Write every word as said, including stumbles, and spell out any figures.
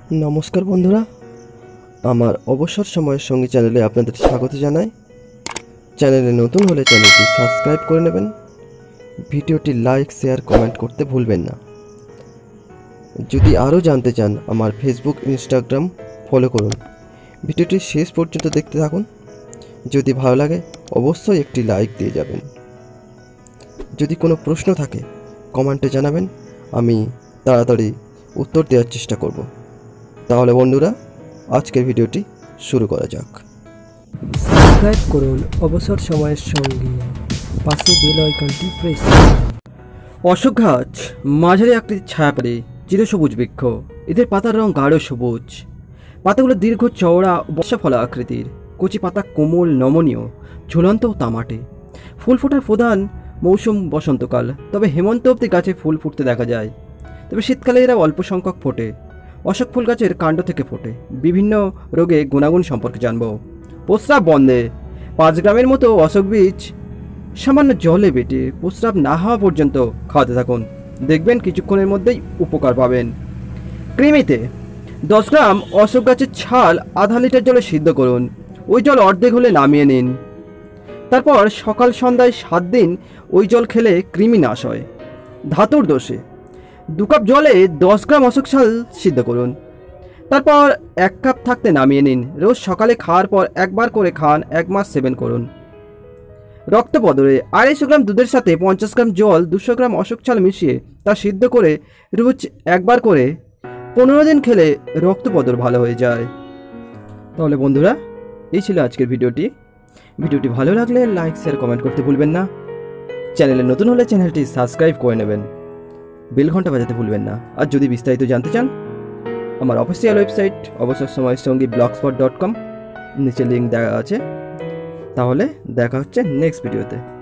नमस्कार बंधुरा आमार अवसर समय संगी चैनेले आपनादेर स्वागत जानाई। चैनेले नतून होले चैनलटी सबस्क्राइब करे नेबेन, भिडियोटी लाइक शेयर कमेंट करते भूलबेन ना। यदि आरो जानते चान आमार फेसबुक इंस्टाग्राम फलो करुन। भिडियोटी शेष पर्यन्त देखते थाकुन। यदि भालो लागे अवश्यई एकटी लाइक दिए जाबेन। यदि कोनो प्रश्न थाके कमेंटे जानाबेन, आमी ताड़ाताड़ी उत्तर देওয়ার চেষ্টা করব। তাহলে বন্ধুরা আজকের ভিডিওটি শুরু করা যাক। সাবস্ক্রাইব করুন অবসর সময়ের সঙ্গে, পাশে বেল আইকনটি প্রেস করুন। অশোক গাছ মাঝারি আকৃতির ছায়াপড়ে চিরসবুজ বৃক্ষ। এদের পাতার রং গাঢ় সবুজ। পাতাগুলো দীর্ঘ চওড়া বর্ষা ফলা আকৃতির। কচি পাতা কোমল নমনীয়, ঝুলন্ত ও তামাটে। ফুল ফোটার প্রধান মৌসুম বসন্তকাল, তবে হেমন্ত অবধি গাছে ফুল ফুটতে দেখা যায়। তবে শীতকালে এরা অল্প সংখ্যক ফোটে। অশোক ফুল গাছের কাণ্ড থেকে ফোটে। বিভিন্ন রোগে গুণাগুণ সম্পর্কে জানব। প্রস্রাব বন্ধে পাঁচ গ্রামের মতো অশোক বীজ সামান্য জলে বেটে প্রস্রাব না হওয়া পর্যন্ত খাওয়াতে থাকুন, দেখবেন কিছুক্ষণের মধ্যেই উপকার পাবেন। কৃমিতে দশ গ্রাম অশোক গাছের ছাল আধা লিটার জলে সিদ্ধ করুন। ওই জল অর্ধেক হলে নামিয়ে নিন। তারপর সকাল সন্ধ্যায় সাত দিন ওই জল খেলে কৃমি নাশ হয়। ধাতুর দোষে দু কাপ জলে দশ গ্রাম অশোক ছাল সিদ্ধ করুন। তারপর এক কাপ থাকতে নামিয়ে নিন। রোজ সকালে খাওয়ার পর একবার করে খান, এক মাস সেবন করুন। রক্তপদরে আড়াইশো গ্রাম দুধের সাথে পঞ্চাশ গ্রাম জল, দুশো গ্রাম অশোক ছাল মিশিয়ে তা সিদ্ধ করে রোজ একবার করে পনেরো দিন খেলে রক্তপদর ভালো হয়ে যায়। তাহলে বন্ধুরা এই ছিল আজকের ভিডিওটি। ভিডিওটি ভালো লাগলে লাইক শেয়ার কমেন্ট করতে ভুলবেন না। চ্যানেলে নতুন হলে চ্যানেলটি সাবস্ক্রাইব করে নেবেন, বেল ঘন্টা বাজাতে ভুলবেন না। আর যদি বিস্তারিত জানতে চান আমার অফিসিয়াল ওয়েবসাইট অবসর সময়ের সঙ্গী ব্লগস্পট ডট কম, নিচে লিঙ্ক দেওয়া আছে। তাহলে দেখা হচ্ছে নেক্সট ভিডিওতে।